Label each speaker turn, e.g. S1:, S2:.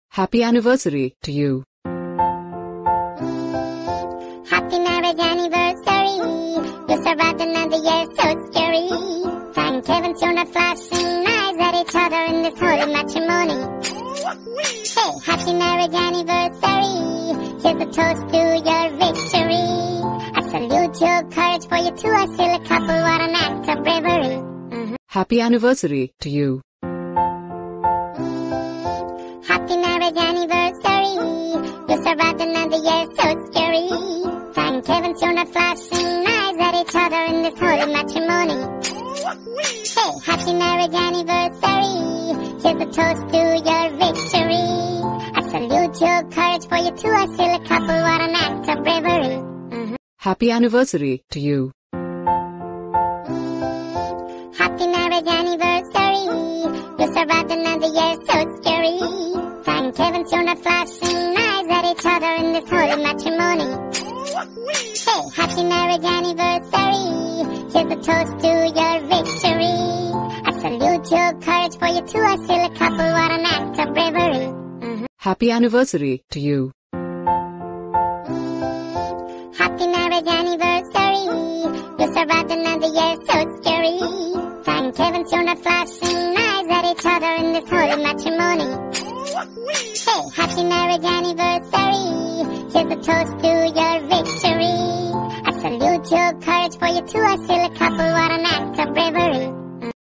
S1: Happy anniversary to you.
S2: Happy marriage anniversary. You survived another year, so scary. Thank heavens you're not flashing knives at each other in this holy matrimony. Hey, happy marriage anniversary. Here's a toast to your victory. I salute your courage, for you two are still a couple. What an act of bravery.
S1: Happy anniversary to you.
S2: Happy marriage anniversary. You survived another year, so scary. Thank heavens you're not flashing knives at each other in this holy matrimony. Hey, happy marriage anniversary. Here's a toast to your victory. I salute your courage, for you two are still a couple. What an act of bravery.
S1: Happy anniversary to you.
S2: Happy marriage anniversary. You survived another year, so scary. Thank heavens you're not flashing knives at each other in this holy matrimony. Hey, happy marriage anniversary. Here's a toast to your victory. I salute your courage, for you two are still a couple. What an act of bravery.
S1: Happy anniversary to you.
S2: Happy marriage anniversary. You survived another year, so scary. Thank heavens you're not flashing knives at each other in this holy matrimony. Hey, happy marriage anniversary. Here's a toast to your victory. I salute your courage, for you two are still a couple. What an act of bravery.